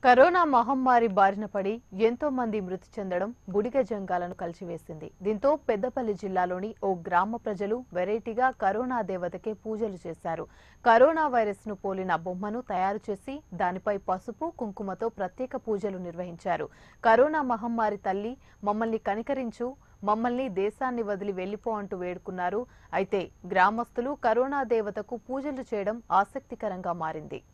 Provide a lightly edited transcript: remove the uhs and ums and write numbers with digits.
Corona మహమ్మారి బారిన పడి ఎంతో మంది మృతి చెందడం బుడిగ జంగాలను కలిచివేసింది. దీంతో పెద్దపల్లి జిల్లాలోని ఓ గ్రామ ప్రజలు వెరైటీగా కరోనా దేవతకే పూజలు చేశారు. కరోనా వైరస్ ను పోలిన బొమ్మను తయారు చేసి దానిపై పసుపు కుంకుమతో ప్రత్యేక పూజలు నిర్వహించారు. కరోనా మహమ్మారి తల్లి మమ్మల్ని కనికరించు, మమ్మల్ని దేశాన్ని వదిలి వెళ్లిపో అంటూ వేడుకున్నారు. అయితే గ్రామస్తులు కరోనా దేవతకు పూజలు చేయడం ఆసక్తికరంగా మారింది.